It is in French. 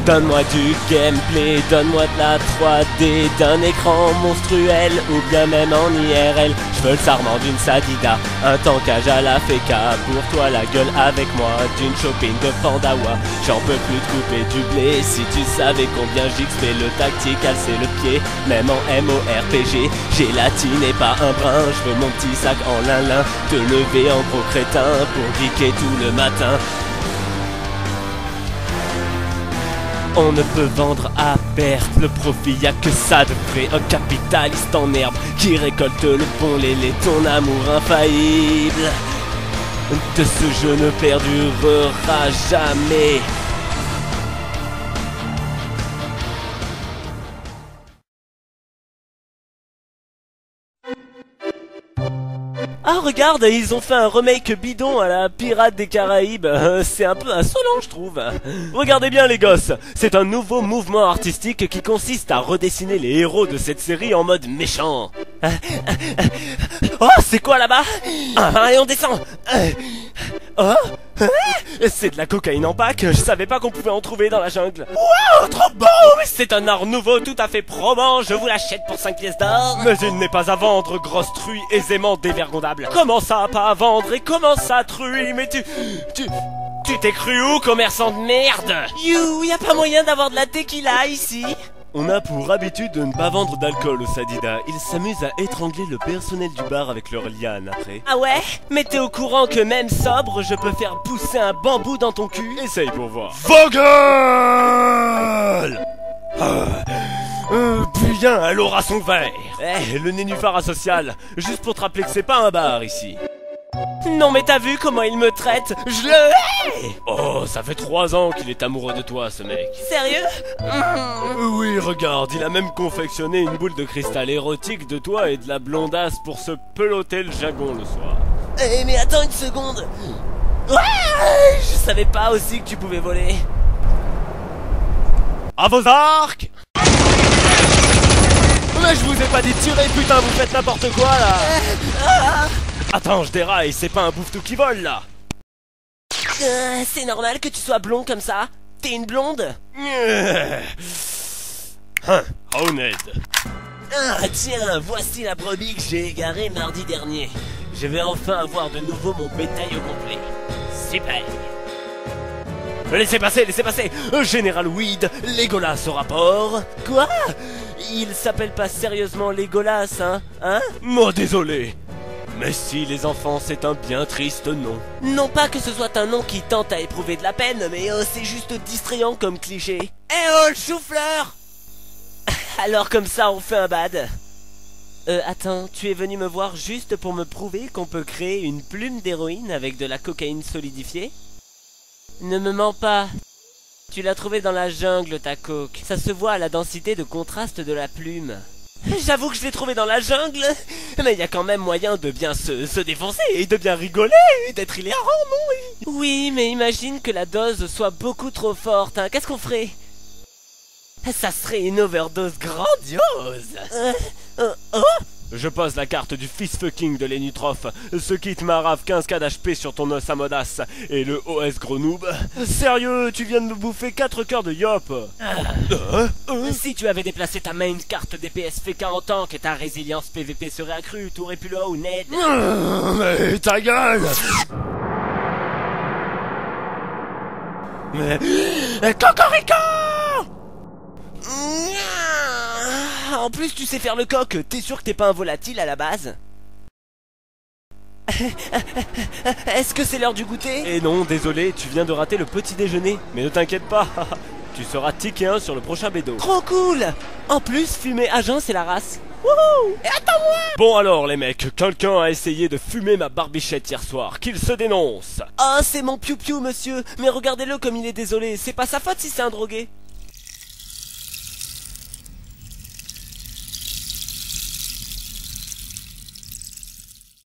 Donne-moi du gameplay, donne-moi de la 3D, d'un écran monstruel ou bien même en IRL. Je veux le sarment d'une Sadida, un tankage à la féca, pour toi la gueule avec moi, d'une shopping de Pandawa. J'en peux plus de couper du blé, si tu savais combien j'XP le tactical c'est le pied. Même en MORPG, gélatine et pas un brin. Je veux mon petit sac en lin-lin, te lever en gros crétin pour geeker tout le matin. On ne peut vendre à perte, le profit y'a que ça de vrai. Un capitaliste en herbe qui récolte le bon lait, ton amour infaillible. De ce jeu ne perdurera jamais. Ah regarde, ils ont fait un remake bidon à la Pirates des Caraïbes, c'est un peu insolent je trouve. Regardez bien les gosses, c'est un nouveau mouvement artistique qui consiste à redessiner les héros de cette série en mode méchant. Oh c'est quoi là-bas? Allez on descend. Oh c'est de la cocaïne en pack, je savais pas qu'on pouvait en trouver dans la jungle. Wow, trop beau! C'est un art nouveau tout à fait probant, je vous l'achète pour 5 pièces d'or. Mais il n'est pas à vendre, grosse truie aisément dévergondable. Comment ça pas à vendre et comment ça truie? Mais tu t'es cru où, commerçant de merde? You, y a pas moyen d'avoir de la tequila ici? On a pour habitude de ne pas vendre d'alcool au Sadida. Ils s'amusent à étrangler le personnel du bar avec leurs lianes après. Ah ouais? Mais t'es au courant que même sobre, je peux faire pousser un bambou dans ton cul? Essaye pour voir. Vogel! Bien, elle aura son verre. Eh, le nénuphar asocial. Juste pour te rappeler que c'est pas un bar ici. Non mais t'as vu comment il me traite? Je le hais! Oh, ça fait 3 ans qu'il est amoureux de toi, ce mec. Sérieux? Oui, regarde, il a même confectionné une boule de cristal érotique de toi et de la blondasse pour se peloter le jagon le soir. Eh mais attends une seconde. Ouais, je savais pas aussi que tu pouvais voler. À vos arcs! Mais je vous ai pas dit de tirer, putain, vous faites n'importe quoi là. Attends, je déraille, c'est pas un bouffe-tout qui vole là. C'est normal que tu sois blond comme ça? T'es une blonde? Honnête. Ah tiens, voici la brebis que j'ai égarée mardi dernier. Je vais enfin avoir de nouveau mon bétail au complet. Super. Laissez passer, laissez passer. Général Weed, Legolas au rapport. Quoi? Il s'appelle pas sérieusement Legolas, hein? Hein? Moi désolé. Mais si les enfants, c'est un bien triste nom. Non pas que ce soit un nom qui tente à éprouver de la peine, mais c'est juste distrayant comme cliché. Eh oh, le chou-fleur! Alors comme ça, on fait un bad. Attends, tu es venu me voir juste pour me prouver qu'on peut créer une plume d'héroïne avec de la cocaïne solidifiée? Ne me mens pas. Tu l'as trouvée dans la jungle, ta coke. Ça se voit à la densité de contraste de la plume. J'avoue que je l'ai trouvée dans la jungle. Mais il y a quand même moyen de bien se défoncer et de bien rigoler et d'être hilarant, non? Oui, mais imagine que la dose soit beaucoup trop forte, hein. Qu'est-ce qu'on ferait? Ça serait une overdose grandiose. Oh? Je pose la carte du fist fucking de Lenutroph. Ce kit m'arrave 15k d'HP sur ton os à modasse. Et le OS gros noob. Sérieux, tu viens de me bouffer 4 cœurs de yop. Si tu avais déplacé ta main carte DPS fait 40 ans que ta résilience PVP serait accrue, t'aurais pu le haut net. Mais ta gueule. Cocorico! En plus tu sais faire le coq, t'es sûr que t'es pas un volatile à la base? Est-ce que c'est l'heure du goûter? Eh non, désolé, tu viens de rater le petit déjeuner. Mais ne t'inquiète pas, tu seras ticket 1 sur le prochain bédo. Trop cool! En plus, fumer à jeun c'est la race. Wouhou! Et attends-moi! Bon alors les mecs, quelqu'un a essayé de fumer ma barbichette hier soir, qu'il se dénonce. Ah c'est mon piou-piou monsieur, mais regardez-le comme il est désolé, c'est pas sa faute si c'est un drogué.